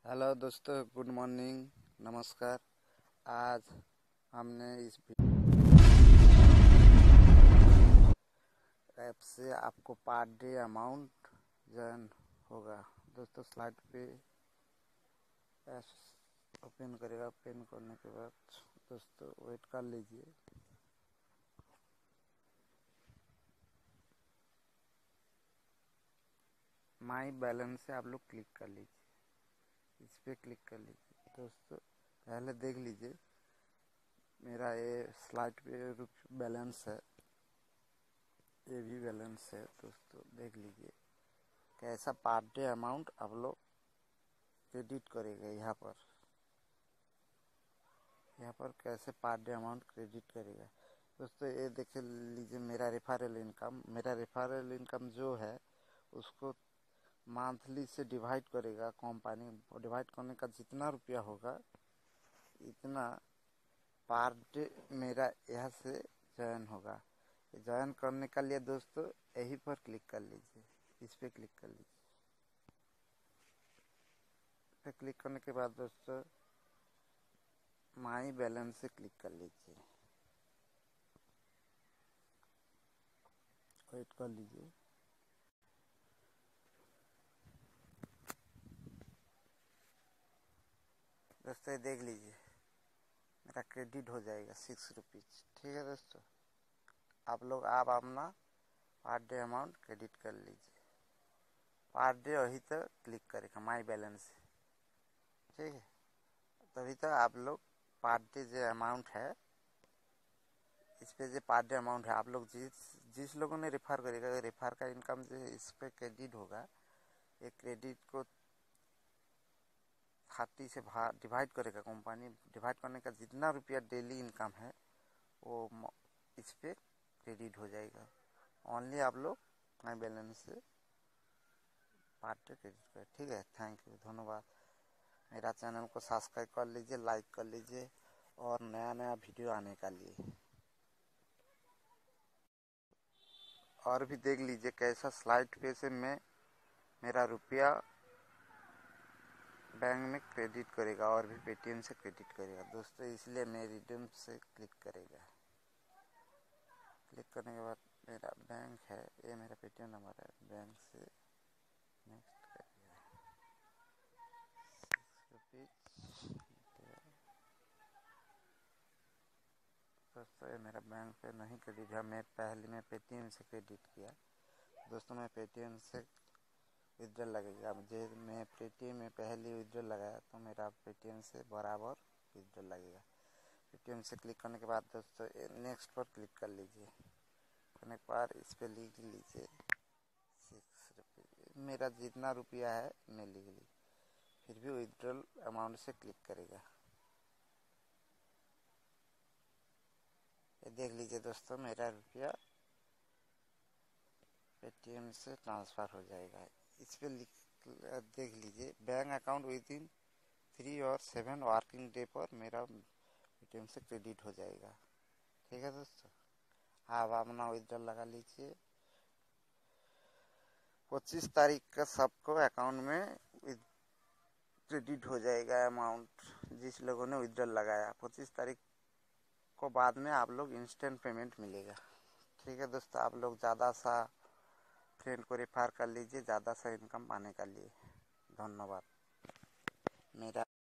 Hello दोस्तों, good morning, नमस्कार। आज हमने इस ऐप से आपको पर डे अमाउंट जर्न होगा। दोस्तों स्लाइड पे ओपन करेगा। ओपन करने के बाद दोस्तों वेट कर लीजिए। माई बैलेंस से आप लोग क्लिक कर लीजिए, इस पर क्लिक कर लीजिए। दोस्तों पहले देख लीजिए, मेरा ये स्लाइड पे बैलेंस है, ये भी बैलेंस है। दोस्तों देख लीजिए कैसा पर डे अमाउंट आप लोग क्रेडिट करेगा। यहाँ पर कैसे पर डे अमाउंट क्रेडिट करेगा। दोस्तों ये देख लीजिए, मेरा रेफरल इनकम जो है उसको मंथली से डिवाइड करेगा कंपनी। डिवाइड करने का जितना रुपया होगा इतना पर डे मेरा यहाँ से जॉइन होगा। जॉइन करने के लिए दोस्तों यहीं पर क्लिक कर लीजिए, इस पर क्लिक कर लीजिए। इस पर क्लिक करने के बाद दोस्तों माई बैलेंस से क्लिक कर लीजिए, वेट कर लीजिए। दोस्तों देख लीजिए मेरा क्रेडिट हो जाएगा 6 रुपीज़। ठीक है दोस्तों, आप लोग अपना पर डे अमाउंट क्रेडिट कर लीजिए। पर डे वही तो क्लिक करेगा माई बैलेंस। ठीक है, तभी तो आप लोग पर डे जो अमाउंट है, इस पे जो पर डे अमाउंट है, आप लोग जिस लोगों ने रेफर करेगा, रेफर का इनकम जो इस पे क्रेडिट होगा। ये क्रेडिट को 30 से डिवाइड करेगा कंपनी। डिवाइड करने का जितना रुपया डेली इनकम है वो इस पे क्रेडिट हो जाएगा। ओनली आप लोग माई बैलेंस से पर डे क्रेडिट करें। ठीक है, थैंक यू, धन्यवाद। मेरा चैनल को सब्सक्राइब कर लीजिए, लाइक कर लीजिए और नया नया वीडियो आने का लिए। और भी देख लीजिए कैसा स्लाइड पे से मेरा रुपया बैंक में क्रेडिट करेगा और भी पेटीएम से क्रेडिट करेगा। दोस्तों इसलिए मैं रिडीम से क्लिक करेगा। क्लिक करने के बाद मेरा बैंक है, ये मेरा पेटीएम नंबर है, बैंक से नेक्स्ट करेगा 6 रुपीज़। दोस्तों ये मेरा बैंक पे नहीं क्रेडिट है, मैं पेटीएम से क्रेडिट किया। दोस्तों मैं पेटीएम से विड्रॉल लगेगा मुझे, मैं पेटीएम में पहले विड्रॉल लगाया तो मेरा पेटीएम से बराबर विड्रॉल लगेगा। पेटीएम से क्लिक करने के बाद दोस्तों नेक्स्ट पर क्लिक कर लीजिए। करने के बाद इस पर लिख लीजिए 6 रुपये। मेरा जितना रुपया है मैं लिख ली, फिर भी विड्रॉल अमाउंट से क्लिक करेगा। ये देख लीजिए दोस्तों मेरा रुपया पेटीएम से ट्रांसफ़र हो जाएगा। इस पर देख लीजिए बैंक अकाउंट विदिन 3 और 7 वर्किंग डे पर मेरा पेटीएम से क्रेडिट हो जाएगा। ठीक है दोस्तों, आप अपना विड्रॉल लगा लीजिए। 25 तारीख का सबको अकाउंट में क्रेडिट हो जाएगा अमाउंट। जिस लोगों ने विड्रॉल लगाया 25 तारीख को बाद में आप लोग इंस्टेंट पेमेंट मिलेगा। ठीक है दोस्तों, आप लोग ज़्यादा सा फ्रेंड को रेफर कर लीजिए ज़्यादा सा इनकम पाने के लिए। धन्यवाद। मेरा